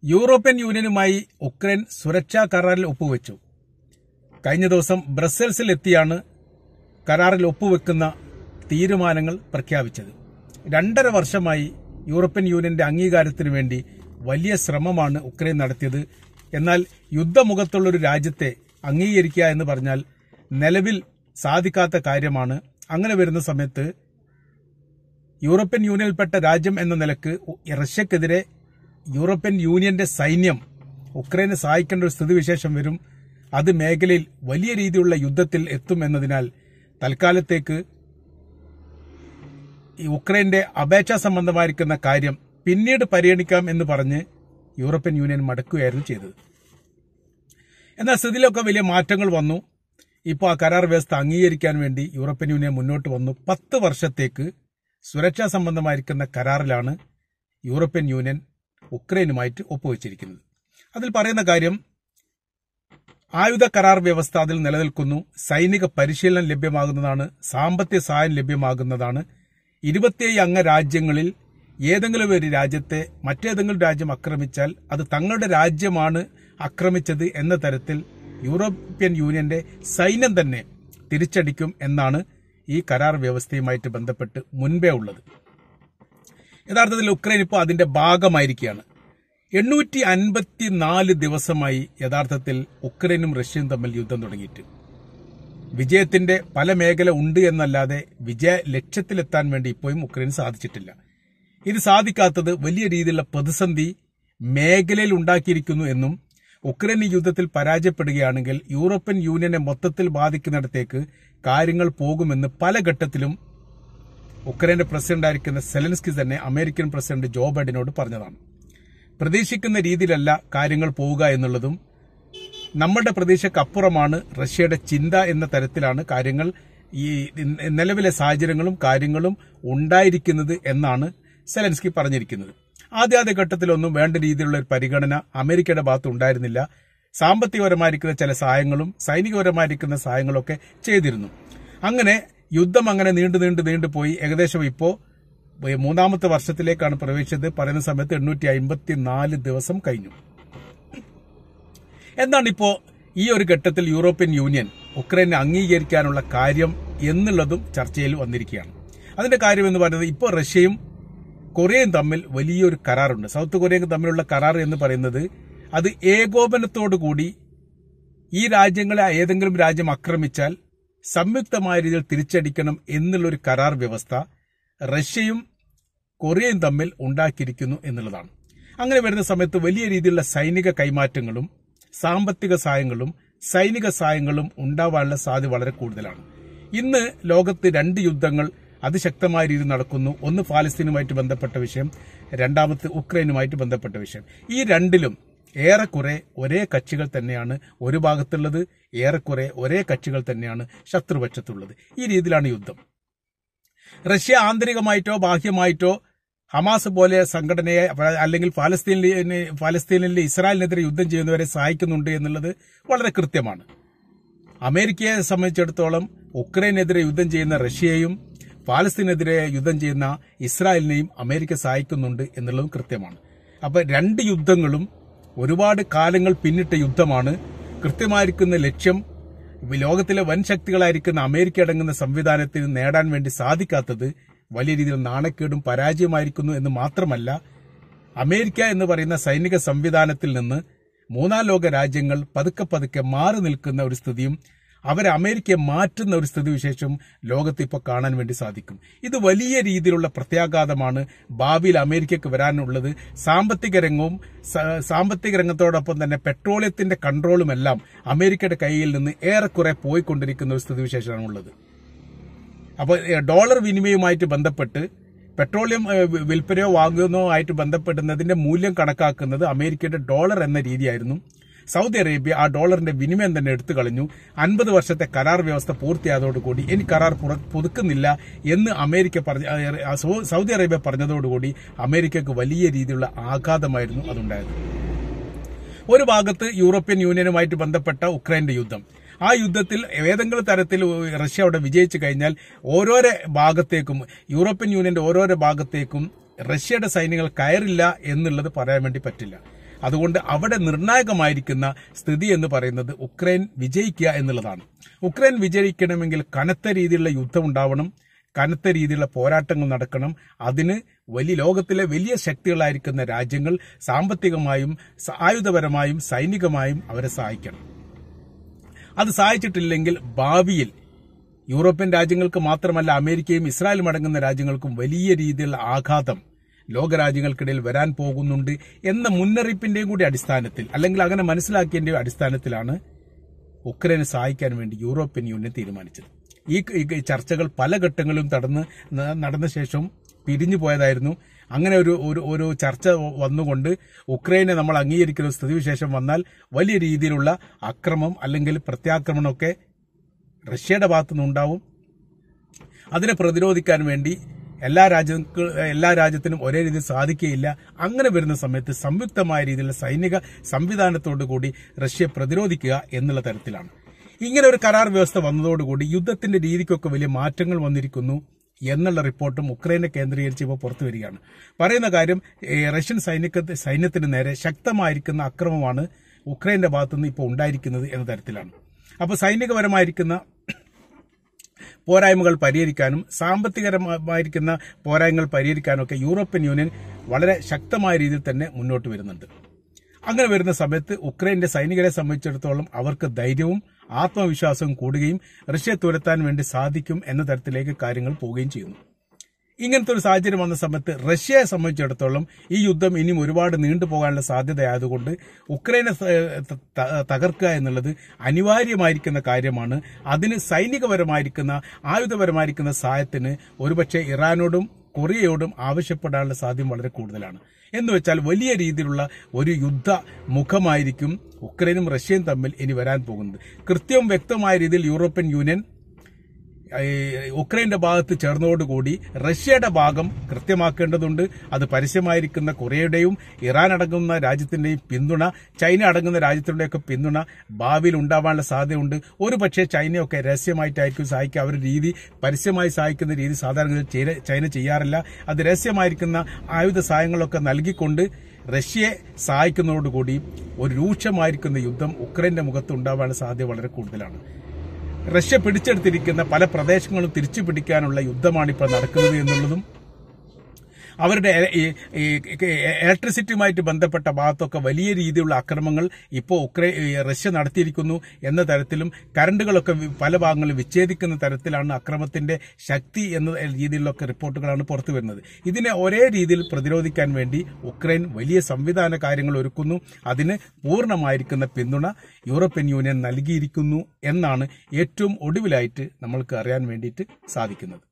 European യൂണിയനുമായി Ukraine സുരക്ഷാ കരാറിൽ ഒപ്പുവെച്ചു. കഴിഞ്ഞ ദിവസം ബ്രസൽസിൽ എത്തിയാണ് കരാറിൽ ഒപ്പുവെക്കുന്ന തീരുമാനങ്ങൾ പ്രഖ്യാപിച്ചത്. 2.5 വർഷമായി യൂറോപ്യൻ യൂണിയന്റെ അംഗീകാരത്തിനു വേണ്ടി വലിയ ശ്രമമാണ് ഉക്രൈൻ നടത്തിയത്. എന്നാൽ യുദ്ധമുഖത്തുള്ളൊരു രാജ്യത്തെ അംഗീകരിക്കുക എന്ന് പറഞ്ഞാൽ നിലവിൽ സാധിക്കാത്ത കാര്യമാണ്. അങ്ങനെ വരുന്ന സമയത്ത് യൂറോപ്യൻ യൂണിയനിൽപ്പെട്ട രാജ്യം എന്ന നിലക്ക് റഷ്യക്കെതിരെ യൂറോപ്യൻ യൂണിയന്റെ സൈന്യം ഉക്രൈനെ സഹായിക്കേണ്ട ഒരു സ്ഥിതിവിശേഷം വരും. അത് മേഖലയിൽ വലിയ രീതിയിലുള്ള യുദ്ധത്തിൽ എത്തും എന്നതിനാൽ തൽക്കാലത്തേക്ക് ഈ ഉക്രൈന്റെ അപേക്ഷാ സംബന്ധമായിരിക്കുന്ന കാര്യം പിന്നീട് പരിഗണിക്കാം എന്ന് പറഞ്ഞ് യൂറോപ്യൻ യൂണിയൻ മടക്കുകയായിരുന്നു ചെയ്തത്. എന്നാൽ സ്ഥിതിയിലൊക്കെ വലിയ മാറ്റങ്ങൾ വന്നു. ഇപ്പോൾ ആ കരാർ വ്യവസ്ഥ അംഗീകരിക്കാൻ വേണ്ടി യൂറോപ്യൻ യൂണിയൻ മുന്നോട്ട് വന്നു. 10 വർഷത്തേക്ക് സുരക്ഷാ സംബന്ധമായിരിക്കുന്ന കരാറിലാണ് യൂറോപ്യൻ യൂണിയൻ ഉക്രൈനുമായിട്ട് ഒപ്പുവെച്ചിരിക്കുന്നത്. അതിൽ പറയുന്ന കാര്യം, ആയുധ കരാർ വ്യവസ്ഥ അതിൽ നിലനിൽക്കുന്നു. സൈനിക പരിശീലനം ലഭ്യമാകുന്നതാണ്. സാമ്പത്തിക സഹായം ലഭ്യമാകുന്നതാണ്. 27 അംഗ രാജ്യങ്ങളിൽ ഏതെങ്കിലും ഒരു രാജ്യത്തെ മറ്റേതെങ്കിലും രാജ്യം ആക്രമിച്ചാൽ അത് തങ്ങളുടെ രാജ്യമാണ് ആക്രമിച്ചത് എന്ന തരത്തിൽ യൂറോപ്യൻ യൂണിയന്റെ സൈന്യം തന്നെ തിരിച്ചടിക്കും എന്നാണ് ഈ കരാർ വ്യവസ്ഥയുമായിട്ട് ബന്ധപ്പെട്ട് മുൻപേ ഉള്ളത്. യഥാർത്ഥത്തിൽ ഉക്രൈൻ ഇപ്പോൾ അതിന്റെ ഭാഗമായിരിക്കുകയാണ്. 854 ദിവസമായി യഥാർത്ഥത്തിൽ ഉക്രൈനും റഷ്യയും തമ്മിൽ യുദ്ധം തുടങ്ങിയിട്ട്. വിജയത്തിന്റെ പല മേഖല ഉണ്ട് എന്നല്ലാതെ വിജയ ലക്ഷ്യത്തിലെത്താൻ വേണ്ടി ഇപ്പോഴും ഉക്രൈൻ സാധിച്ചിട്ടില്ല. ഇത് സാധിക്കാത്തത് വലിയ രീതിയിലുള്ള പ്രതിസന്ധി മേഖലയിൽ ഉണ്ടാക്കിയിരിക്കുന്നു എന്നും ഉക്രൈൻ ഈ യുദ്ധത്തിൽ പരാജയപ്പെടുകയാണെങ്കിൽ യൂറോപ്യൻ യൂണിയനെ മൊത്തത്തിൽ ബാധിക്കുന്നിടത്തേക്ക് കാര്യങ്ങൾ പോകുമെന്ന് പല ഘട്ടത്തിലും ഉക്രൈന്റെ പ്രസിഡന്റായിരിക്കുന്ന സെലൻസ്കി തന്നെ അമേരിക്കൻ പ്രസിഡന്റ് ജോ ബൈഡനോട് പറഞ്ഞതാണ്. പ്രതീക്ഷിക്കുന്ന രീതിയിലല്ല കാര്യങ്ങൾ പോവുക എന്നുള്ളതും നമ്മുടെ പ്രതീക്ഷയ്ക്കപ്പുറമാണ് റഷ്യയുടെ ചിന്ത എന്ന തരത്തിലാണ് കാര്യങ്ങൾ ഈ നിലവിലെ സാഹചര്യങ്ങളും കാര്യങ്ങളും ഉണ്ടായിരിക്കുന്നത് എന്നാണ് സെലൻസ്കി പറഞ്ഞിരിക്കുന്നത്. ആദ്യ ഘട്ടത്തിലൊന്നും വേണ്ട രീതിയിലുള്ള ഒരു പരിഗണന അമേരിക്കയുടെ ഭാഗത്ത് ഉണ്ടായിരുന്നില്ല. സാമ്പത്തികപരമായിരിക്കുന്ന ചില സഹായങ്ങളും സൈനികപരമായിരിക്കുന്ന സഹായങ്ങളൊക്കെ ചെയ്തിരുന്നു. അങ്ങനെ യുദ്ധം അങ്ങനെ നീണ്ടു പോയി ഏകദേശം ഇപ്പോൾ 3ാമത്തെ വർഷത്തിലേക്കാണ് പ്രവേശിച്ചത്. പറയുന്ന സമയത്ത് 854 ദിവസം കഴിഞ്ഞു. എന്താണ് ഇപ്പോൾ ഈ ഒരു ഘട്ടത്തിൽ യൂറോപ്യൻ യൂണിയൻ ഉക്രൈനെ അംഗീകരിക്കാനുള്ള കാര്യം എന്നുള്ളതും ചർച്ചയിൽ വന്നിരിക്കുകയാണ്. അതിന്റെ കാര്യം എന്ന് പറയുന്നത്, ഇപ്പോൾ റഷ്യയും കൊറിയയും തമ്മിൽ വലിയൊരു കരാറുണ്ട്. സൗത്ത് കൊറിയയും തമ്മിലുള്ള കരാർ എന്ന് പറയുന്നത് അത് ഏകോപനത്തോടുകൂടി ഈ രാജ്യങ്ങളെ ഏതെങ്കിലും രാജ്യം ആക്രമിച്ചാൽ സംയുക്തമായ രീതിയിൽ തിരിച്ചടിക്കണം എന്നുള്ളൊരു കരാർ വ്യവസ്ഥ റഷ്യയും കൊറിയയും തമ്മിൽ ഉണ്ടാക്കിയിരിക്കുന്നു എന്നുള്ളതാണ്. അങ്ങനെ വരുന്ന സമയത്ത് വലിയ രീതിയിലുള്ള സൈനിക കൈമാറ്റങ്ങളും സാമ്പത്തിക സഹായങ്ങളും സൈനിക സഹായങ്ങളും ഉണ്ടാവാനുള്ള സാധ്യത വളരെ കൂടുതലാണ്. ഇന്ന് ലോകത്ത് 2 യുദ്ധങ്ങൾ അതിശക്തമായ രീതിയിൽ നടക്കുന്നു. ഒന്ന് ഫലസ്തീനുമായിട്ട് ബന്ധപ്പെട്ട വിഷയം, രണ്ടാമത് ഉക്രൈനുമായിട്ട് ബന്ധപ്പെട്ട വിഷയം. ഈ രണ്ടിലും ഏറെക്കുറെ ഒരേ കക്ഷികൾ തന്നെയാണ് ഒരു ഭാഗത്തുള്ളത്, ഏറെക്കുറെ ഒരേ കക്ഷികൾ തന്നെയാണ് ശത്രുപക്ഷത്തുള്ളത്. ഈ രീതിയിലാണ് യുദ്ധം. റഷ്യ ആന്തരികമായിട്ടോ ബാഹ്യമായിട്ടോ ഹമാസ് പോലെ സംഘടനയെ അല്ലെങ്കിൽ ഫലസ്തീനിലെ ഇസ്രായേലിനെതിരെ യുദ്ധം ചെയ്യുന്നവരെ സഹായിക്കുന്നുണ്ട് എന്നുള്ളത് വളരെ കൃത്യമാണ്. അമേരിക്കയെ സംബന്ധിച്ചിടത്തോളം ഉക്രൈനെതിരെ യുദ്ധം ചെയ്യുന്ന റഷ്യയെയും ഫലസ്തീനെതിരെ യുദ്ധം ചെയ്യുന്ന ഇസ്രായേലിനെയും അമേരിക്ക സഹായിക്കുന്നുണ്ട് എന്നുള്ളതും കൃത്യമാണ്. അപ്പൊ 2 യുദ്ധങ്ങളും ഒരുപാട് കാലങ്ങൾ പിന്നിട്ട യുദ്ധമാണ്. കൃത്യമായിരിക്കുന്ന ലക്ഷ്യം ലോകത്തിലെ വൻ ശക്തികളായിരിക്കുന്ന അമേരിക്ക അടങ്ങുന്ന സംവിധാനത്തിന് നേടാൻ വേണ്ടി സാധിക്കാത്തത് വലിയ രീതിയിൽ നാണക്കേടും പരാജയമായിരിക്കുന്നു എന്ന് മാത്രമല്ല, അമേരിക്ക എന്ന് പറയുന്ന സൈനിക സംവിധാനത്തിൽ നിന്ന് 3ാം ലോക രാജ്യങ്ങൾ പതുക്കെ മാറി നിൽക്കുന്ന ഒരു സ്ഥിതിയും അവരെ അമേരിക്കയെ മാറ്റുന്ന ഒരു സ്ഥിതിവിശേഷം ലോകത്ത് ഇപ്പോൾ കാണാൻ വേണ്ടി സാധിക്കും. ഇത് വലിയ രീതിയിലുള്ള പ്രത്യാഘാതമാണ് ഭാവിയിൽ അമേരിക്കയ്ക്ക് വരാനുള്ളത്. സാമ്പത്തിക രംഗത്തോടൊപ്പം തന്നെ പെട്രോളിയത്തിന്റെ കൺട്രോളുമെല്ലാം അമേരിക്കയുടെ കയ്യിൽ നിന്ന് ഏറെക്കുറെ പോയിക്കൊണ്ടിരിക്കുന്ന ഒരു സ്ഥിതിവിശേഷമാണുള്ളത്. അപ്പോൾ ഡോളർ വിനിമയവുമായിട്ട് ബന്ധപ്പെട്ട് പെട്രോളിയം വിൽപ്പനയോ വാങ്ങുന്നതോ ആയിട്ട് ബന്ധപ്പെടുന്നതിന്റെ മൂല്യം കണക്കാക്കുന്നത് അമേരിക്കയുടെ ഡോളർ എന്ന രീതിയായിരുന്നു. സൗദി അറേബ്യ ആ ഡോളറിന്റെ വിനിമയം തന്നെ എടുത്തു കളഞ്ഞു. 50 വർഷത്തെ കരാർ വ്യവസ്ഥ പൂർത്തിയായതോടുകൂടി ഇനി കരാർ പുതുക്കുന്നില്ല എന്ന് സൗദി അറേബ്യ പറഞ്ഞതോടുകൂടി അമേരിക്കക്ക് വലിയ രീതിയിലുള്ള ആഘാതമായിരുന്നു അതുണ്ടായത്. ഒരു ഭാഗത്ത് യൂറോപ്യൻ യൂണിയനുമായിട്ട് ബന്ധപ്പെട്ട ഉക്രൈന്റെ യുദ്ധം. ആ യുദ്ധത്തിൽ ഏതെങ്കിലും തരത്തിൽ റഷ്യ അവിടെ വിജയിച്ചു കഴിഞ്ഞാൽ ഓരോരോ ഭാഗത്തേക്കും യൂറോപ്യൻ യൂണിയന്റെ ഓരോരോ ഭാഗത്തേക്കും റഷ്യയുടെ സൈന്യങ്ങൾ കയറില്ല എന്നുള്ളത് പറയാൻ വേണ്ടി പറ്റില്ല. അതുകൊണ്ട് അവിടെ നിർണായകമായിരിക്കുന്ന സ്ഥിതി എന്ന് പറയുന്നത് ഉക്രൈൻ വിജയിക്കുക എന്നുള്ളതാണ്. ഉക്രൈൻ വിജയിക്കണമെങ്കിൽ കനത്ത രീതിയിലുള്ള യുദ്ധം ഉണ്ടാവണം, കനത്ത രീതിയിലുള്ള പോരാട്ടങ്ങൾ നടക്കണം. അതിന് ലോകത്തിലെ വലിയ ശക്തികളായിരിക്കുന്ന രാജ്യങ്ങൾ സാമ്പത്തികമായും ആയുധപരമായും സൈനികമായും അവരെ സഹായിക്കണം. അത് സഹായിച്ചിട്ടില്ലെങ്കിൽ ഭാവിയിൽ യൂറോപ്യൻ രാജ്യങ്ങൾക്ക് മാത്രമല്ല അമേരിക്കയും ഇസ്രായേലും അടങ്ങുന്ന രാജ്യങ്ങൾക്കും വലിയ രീതിയിലുള്ള ആഘാതം ലോകരാജ്യങ്ങൾക്കിടയിൽ വരാൻ പോകുന്നുണ്ട് എന്ന മുന്നറിയിപ്പിന്റെയും കൂടി അടിസ്ഥാനത്തിൽ, അല്ലെങ്കിൽ അങ്ങനെ മനസ്സിലാക്കിയതിന്റെയും അടിസ്ഥാനത്തിലാണ് ഉക്രൈനെ സഹായിക്കാൻ വേണ്ടി യൂറോപ്യൻ യൂണിയൻ തീരുമാനിച്ചത്. ഈ ചർച്ചകൾ പല ഘട്ടങ്ങളിലും നടന്ന ശേഷം പിരിഞ്ഞു പോയതായിരുന്നു. അങ്ങനെ ഒരു ചർച്ച വന്നുകൊണ്ട് ഉക്രൈനെ നമ്മൾ അംഗീകരിക്കുന്ന സ്ഥിതിവിശേഷം വന്നാൽ വലിയ രീതിയിലുള്ള അക്രമം അല്ലെങ്കിൽ പ്രത്യാക്രമണമൊക്കെ റഷ്യയുടെ ഭാഗത്തുനിന്നുണ്ടാവും. അതിനെ പ്രതിരോധിക്കാൻ വേണ്ടി എല്ലാ രാജ്യത്തിനും ഒരേ രീതിയിൽ സാധിക്കുകയില്ല. അങ്ങനെ വരുന്ന സമയത്ത് സംയുക്തമായ രീതിയിലുള്ള സൈനിക സംവിധാനത്തോടു കൂടി റഷ്യയെ പ്രതിരോധിക്കുക എന്നുള്ള തരത്തിലാണ്. ഇങ്ങനെ ഒരു കരാർ വ്യവസ്ഥ വന്നതോടുകൂടി യുദ്ധത്തിന്റെ രീതിക്കൊക്കെ വലിയ മാറ്റങ്ങൾ വന്നിരിക്കുന്നു എന്നുള്ള റിപ്പോർട്ടും ഉക്രൈനെ കേന്ദ്രീകരിച്ച് ഇപ്പോൾ പുറത്തു വരികയാണ്. പറയുന്ന കാര്യം, റഷ്യൻ സൈന്യത്തിന് നേരെ ശക്തമായിരിക്കുന്ന അക്രമമാണ് ഉക്രൈന്റെ ഭാഗത്തുനിന്ന് ഇപ്പോൾ ഉണ്ടായിരിക്കുന്നത് എന്ന തരത്തിലാണ്. അപ്പോൾ സൈനികപരമായിരിക്കുന്ന പോരായ്മകൾ പരിഹരിക്കാനും സാമ്പത്തികപരമായിരിക്കുന്ന പോരായ്മകൾ പരിഹരിക്കാനും ഒക്കെ യൂറോപ്യൻ യൂണിയൻ വളരെ ശക്തമായ രീതിയിൽ തന്നെ മുന്നോട്ട് വരുന്നുണ്ട്. അങ്ങനെ വരുന്ന സമയത്ത് ഉക്രൈന്റെ സൈനികരെ സംബന്ധിച്ചിടത്തോളം അവർക്ക് ധൈര്യവും ആത്മവിശ്വാസവും കൂടുകയും റഷ്യയെ തുരത്താൻ വേണ്ടി സാധിക്കും എന്ന തരത്തിലേക്ക് കാര്യങ്ങൾ പോവുകയും ചെയ്യുന്നു. ഇങ്ങനത്തെ ഒരു സാഹചര്യം വന്ന സമയത്ത് റഷ്യയെ സംബന്ധിച്ചിടത്തോളം ഈ യുദ്ധം ഇനിയും ഒരുപാട് നീണ്ടുപോകാനുള്ള സാധ്യതയായതുകൊണ്ട് ഉക്രൈനെ തകർക്കുക എന്നുള്ളത് അനിവാര്യമായിരിക്കുന്ന കാര്യമാണ്. അതിന് സൈനികപരമായിരിക്കുന്ന ആയുധപരമായിരിക്കുന്ന സഹായത്തിന് ഒരുപക്ഷെ ഇറാനോടും കൊറിയയോടും ആവശ്യപ്പെടാനുള്ള സാധ്യത വളരെ കൂടുതലാണ്. എന്നുവെച്ചാൽ വലിയ രീതിയിലുള്ള ഒരു യുദ്ധ മുഖമായിരിക്കും ഉക്രൈനും റഷ്യയും തമ്മിൽ ഇനി വരാൻ പോകുന്നത്. കൃത്യവും വ്യക്തമായ രീതിയിൽ യൂറോപ്യൻ യൂണിയൻ ഉക്രൈന്റെ ഭാഗത്ത് ചേർന്നതോടുകൂടി റഷ്യയുടെ ഭാഗം കൃത്യമാക്കേണ്ടതുണ്ട്. അത് പരസ്യമായിരിക്കുന്ന കൊറിയയുടെയും ഇറാൻ അടങ്ങുന്ന രാജ്യത്തിന്റെയും പിന്തുണ, ചൈന അടങ്ങുന്ന രാജ്യത്തിന്റെയൊക്കെ പിന്തുണ ഭാവിയിൽ ഉണ്ടാവാനുള്ള സാധ്യതയുണ്ട്. ഒരു പക്ഷേ ചൈനയൊക്കെ രഹസ്യമായിട്ടായിരിക്കും സഹായിക്കുക. അവരുടെ രീതി പരസ്യമായി സഹായിക്കുന്ന രീതി സാധാരണ ചൈന ചെയ്യാറില്ല. അത് രഹസ്യമായിരിക്കുന്ന ആയുധ സഹായങ്ങളൊക്കെ നൽകിക്കൊണ്ട് റഷ്യയെ സഹായിക്കുന്നതോടുകൂടി ഒരു രൂക്ഷമായിരിക്കുന്ന യുദ്ധം ഉക്രൈന്റെ മുഖത്ത് ഉണ്ടാവാനുള്ള സാധ്യത വളരെ കൂടുതലാണ്. റഷ്യ പിടിച്ചെടുത്തിരിക്കുന്ന പല പ്രദേശങ്ങളും തിരിച്ചു പിടിക്കാനുള്ള യുദ്ധമാണ് ഇപ്പോൾ നടക്കുന്നത് എന്നുള്ളതും, അവരുടെ ഇലക്ട്രിസിറ്റിയുമായിട്ട് ബന്ധപ്പെട്ട ഭാഗത്തൊക്കെ വലിയ രീതിയിലുള്ള ആക്രമണങ്ങൾ ഇപ്പോൾ റഷ്യ നടത്തിയിരിക്കുന്നു എന്ന തരത്തിലും, കരണ്ടുകളൊക്കെ പല ഭാഗങ്ങളിൽ വിച്ഛേദിക്കുന്ന തരത്തിലാണ് അക്രമത്തിന്റെ ശക്തി എന്ന രീതിയിലൊക്കെ റിപ്പോർട്ടുകളാണ് പുറത്തു വരുന്നത്. ഇതിനെ ഒരേ രീതിയിൽ പ്രതിരോധിക്കാൻ വേണ്ടി ഉക്രൈൻ വലിയ സംവിധാന കാര്യങ്ങൾ ഒരുക്കുന്നു. അതിന് പൂർണ്ണമായിരിക്കുന്ന പിന്തുണ യൂറോപ്യൻ യൂണിയൻ നൽകിയിരിക്കുന്നു എന്നാണ് ഏറ്റവും ഒടുവിലായിട്ട് നമ്മൾക്ക് അറിയാൻ വേണ്ടിയിട്ട് സാധിക്കുന്നത്.